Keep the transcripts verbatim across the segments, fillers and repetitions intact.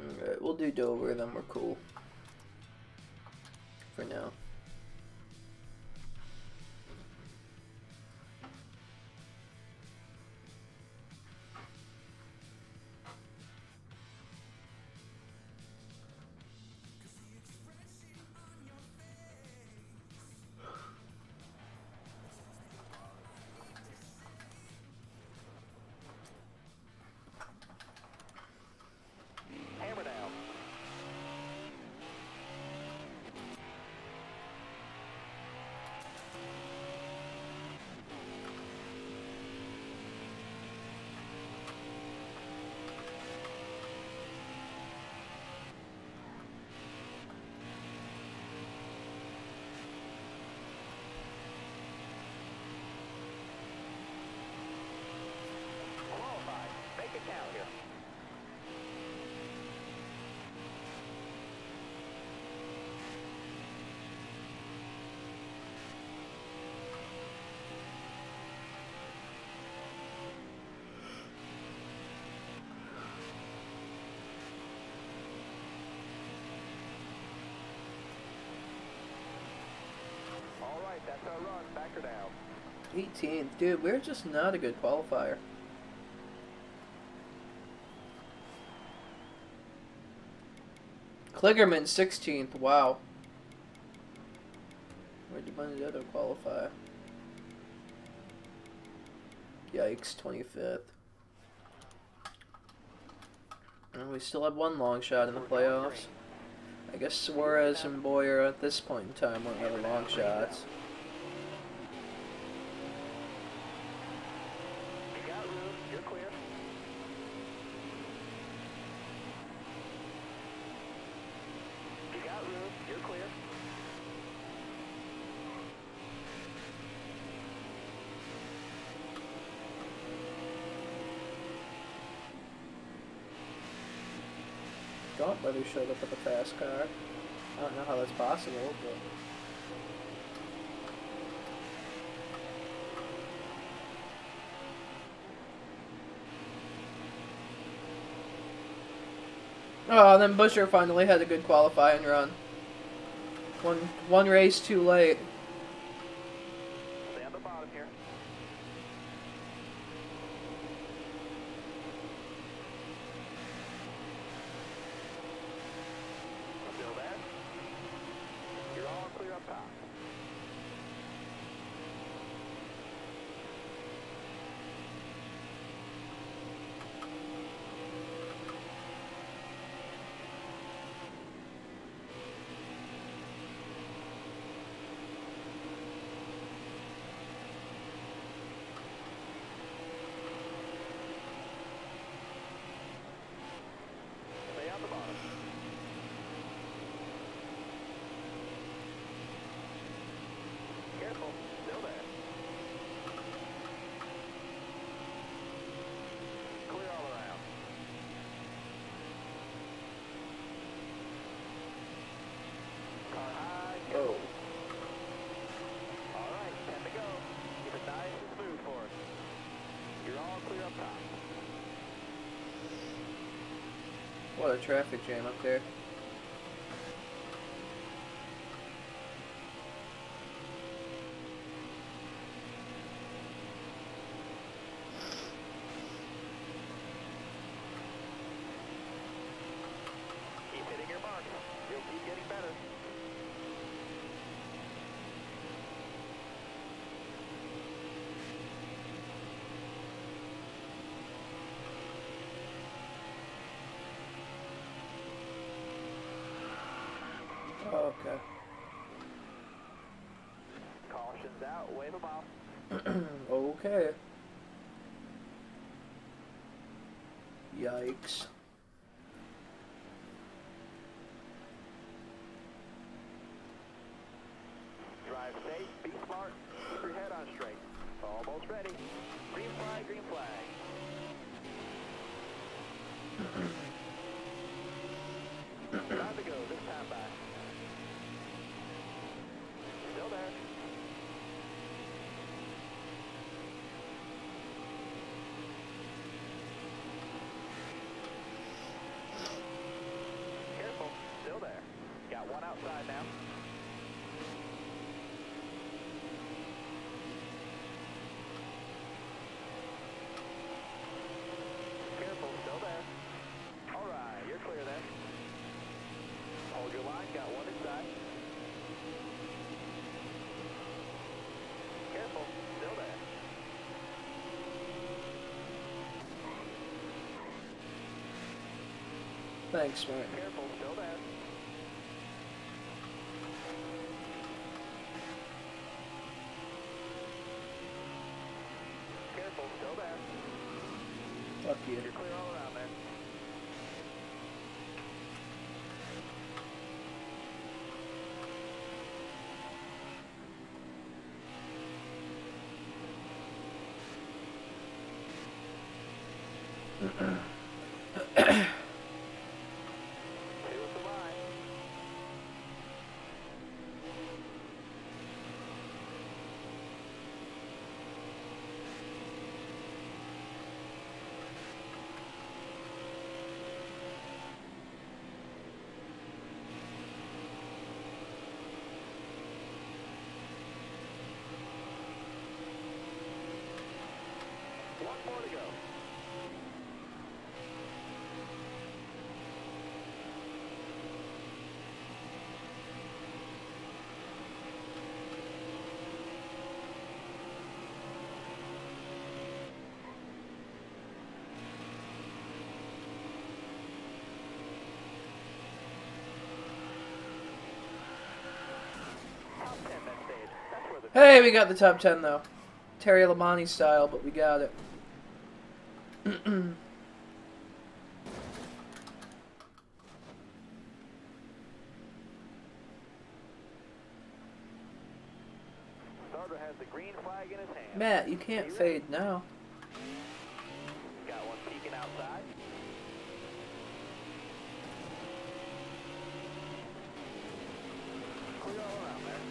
Alright, we'll do Dover, then we're cool. For now. That's our run. Back her down. eighteenth. Dude, we're just not a good qualifier. Kligerman, sixteenth. Wow. Where'd you find the other qualifier? Yikes, twenty-fifth. And we still have one long shot in the playoffs. I guess Suarez and Boyer at this point in time won't have long shots. Gauntlet who showed up with a fast car. I don't know how that's possible, but... Oh, then Busher finally had a good qualifying run. One, one race too late. Stay on the bottom here. Still there? You're all clear up top. Stay on the bottom. Careful. Still there. Clear all around. Car high. Oh. All right, ten to go. Keep it nice and smooth for us. You're all clear up top. What a traffic jam up there. Keep hitting your mark. You'll keep getting better. Oh, okay. Caution's out. Wave them off. Okay. Yikes. Drive safe. Be smart. Keep your head on straight. Almost ready. Green flag. Green flag. Time to go. This time back. Still there. outside now. Careful, still there. All right, you're clear there. Hold your line, got one inside. Careful, still there. Thanks, man. Careful, still there. Careful, still there. Fuck you. You're clear all around there. Two at the line. One more to go. Top ten that stage. That's where the Hey, we got the top ten though. Terry Labonte style, but we got it. starter has the green flag in his hand. Matt, you can't fade now. Got one peeking outside. Clear all around there.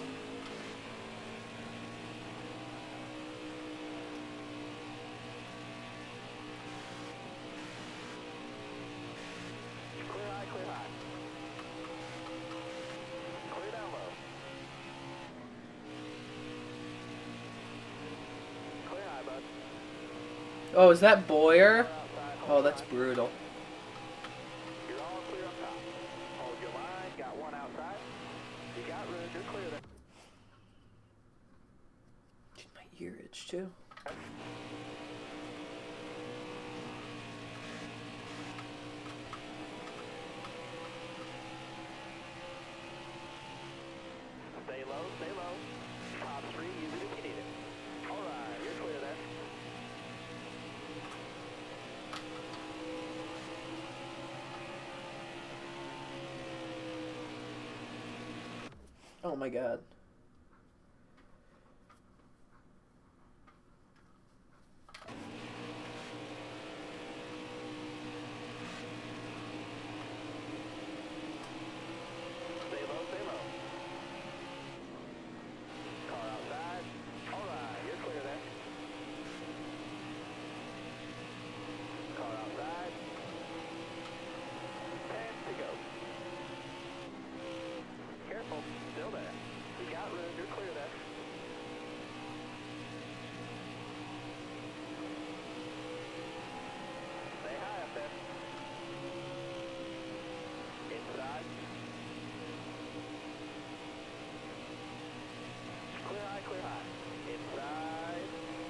Clear high, clear high. Clear down low. Clear high, bud. Oh, is that Boyer? Clear outside, Oh, hold that's line. brutal. You're all clear up top. Hold your line, got one outside. You got room, you're clear there. My ear itch too. Stay low, stay low. Top three, use it if you need it. All right, you're clear there. Oh my god. Stay low, stay low. Car outside. All right, you're clear there. Car outside. Ten to go. Careful, still there. You got room, you're clear there. Stay high up there. Inside. Clear high, clear high. Inside.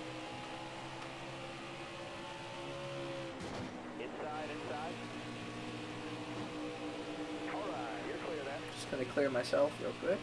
Inside, inside. All right, you're clear there. Just gonna clear myself real quick.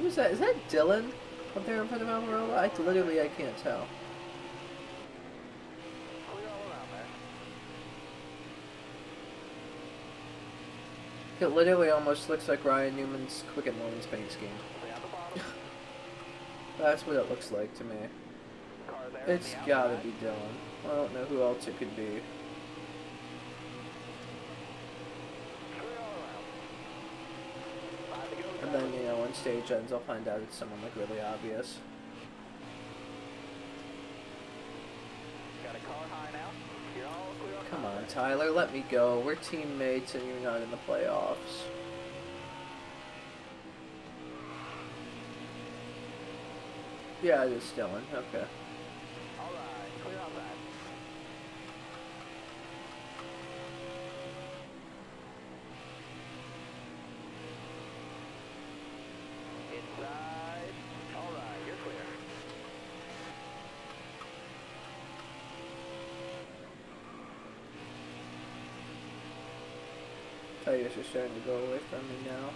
Who's that? Is that Dylan up there in front of Almirola? I literally I can't tell. Clear all around It there. literally almost looks like Ryan Newman's Quicken Loans paint scheme. Stay on the bottom. That's what it looks like to me. Car there on It's the gotta outside. be Dylan. I don't know who else it could be. Clear all around. Five to go. And then, you know, when stage ends, I'll find out it's someone, like, really obvious. Got a car high now. You're all clear on Come top on, there. Tyler, let me go. We're teammates and you're not in the playoffs. Yeah, it is Dylan. Okay. All right, clear outside. Inside. All right, you're clear. Tires are starting to go away from me now.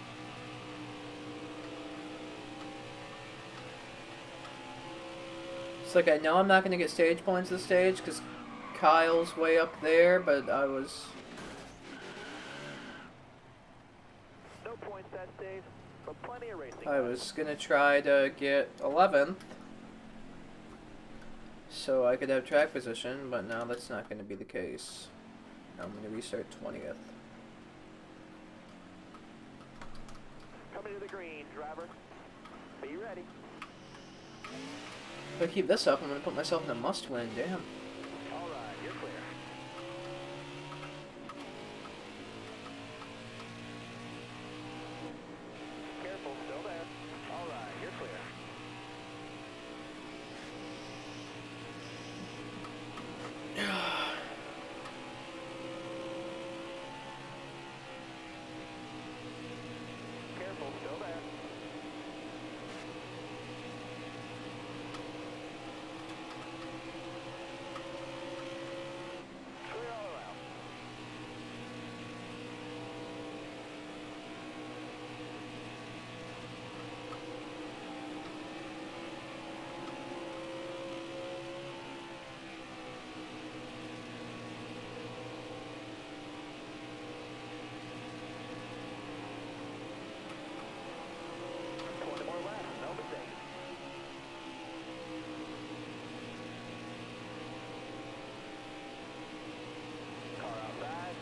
It's like I know I'm not going to get stage points this stage because Kyle's way up there, but I was... No points that stage, but plenty of racing. I was going to try to get eleventh so I could have track position, but now that's not going to be the case. I'm going to restart twentieth. Coming to the green, driver. Be ready. If I keep this up, I'm going to put myself in a must-win. Damn. All right, you're clear. Careful, still there. All right, you're clear. Careful, still there. Clear all around. Twenty more laps, no mistake. Car outside.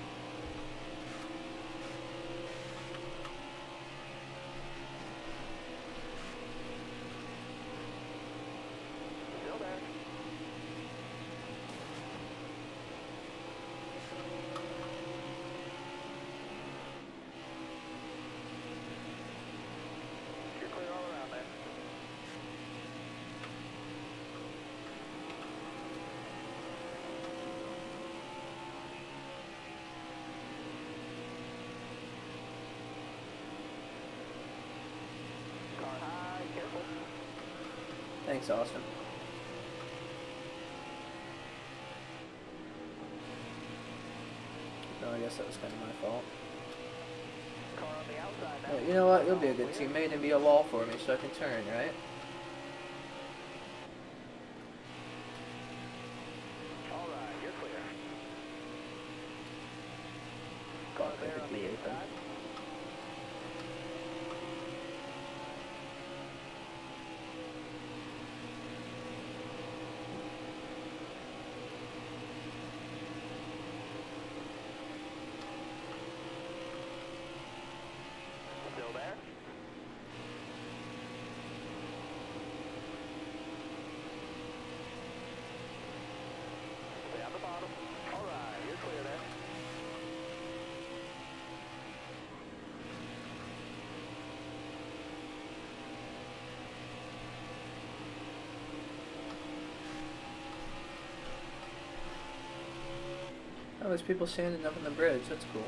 Still there. You're clear all around there. Car high, careful. Thanks, Austin. No, I guess that was kind of my fault. Car on the outside now. But you know what? You'll be a good teammate and be a wall for me so I can turn, right? All right, you're clear. God, Car if I there could on do the anything. inside. Still there? Stay on the bottom. All right, you're clear there. Oh, there's people standing up on the bridge. That's cool.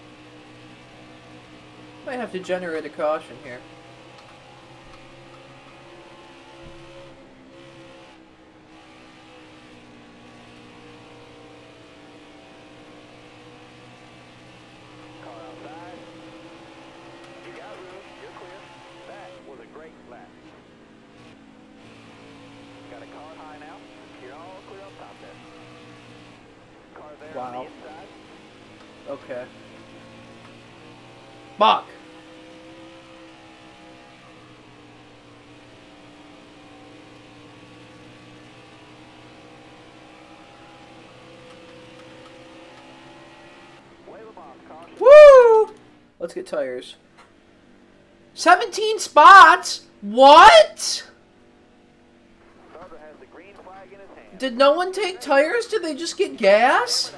Might have to generate a caution here. Wow. Okay. Fuck! Woo! Let's get tires. seventeen spots? What? Did no one take tires? Did they just get gas?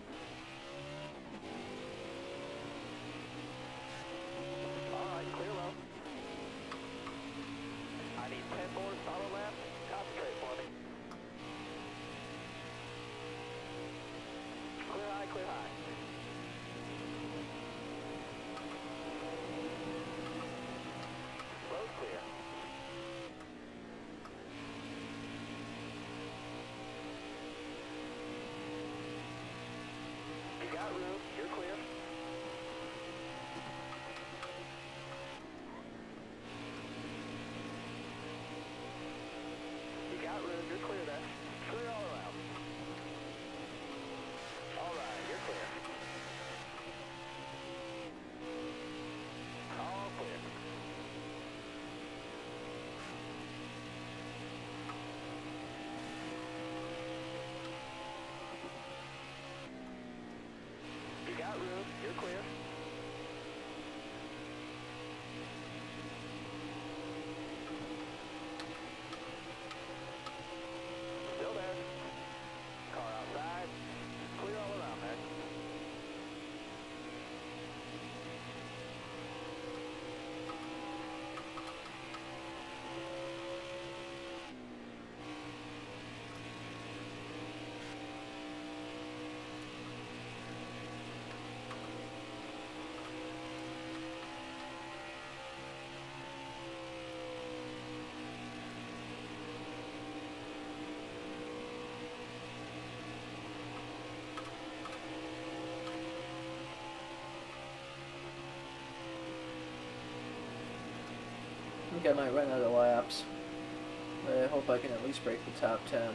I think I might run out of laps. But I hope I can at least break the top ten.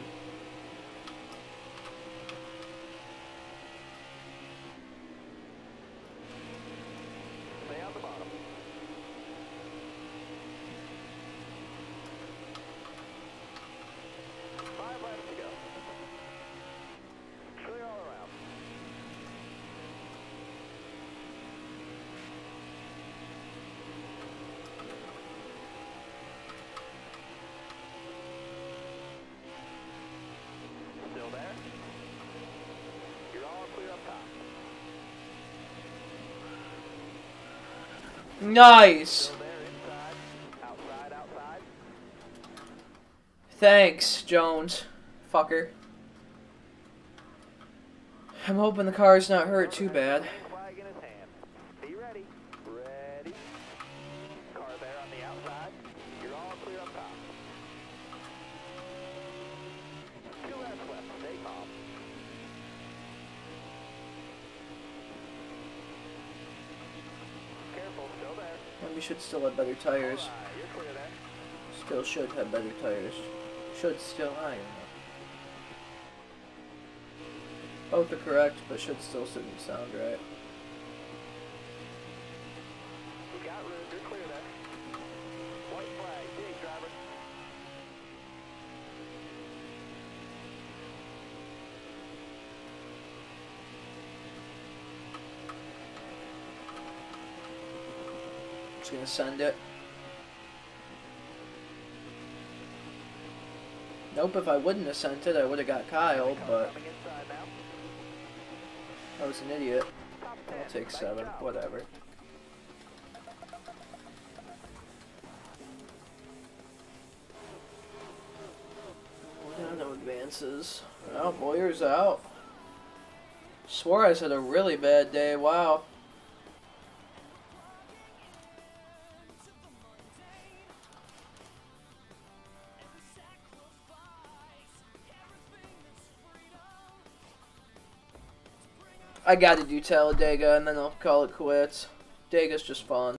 Stay on the bottom. Five laps to go. Clear all around. Still there? You're all clear up top. Nice! Still there inside. Outside, outside. Thanks, Jones. Fucker. I'm hoping the car's not hurt too bad. Flag in his hand. Be ready. Ready. Car there on the outside. You're all clear up top. Two laps left. Stay calm. Careful. Still there. And we should still have better tires. Alright, you're clear there. Still should have better tires. Should still, I don't know. Both are correct, but should still didn't sound right. You got room. You're clear there. White flag. Dig, driver. Just gonna send it. Nope, if I wouldn't have sent it, I would have got Kyle, but Coming inside now. I was an idiot. Top ten. I'll take Nice seven, job. whatever. Yeah, no advances. Oh, Boyer's out. Suarez had a really bad day, wow. I gotta do Talladega and then I'll call it quits. Dega's just fun.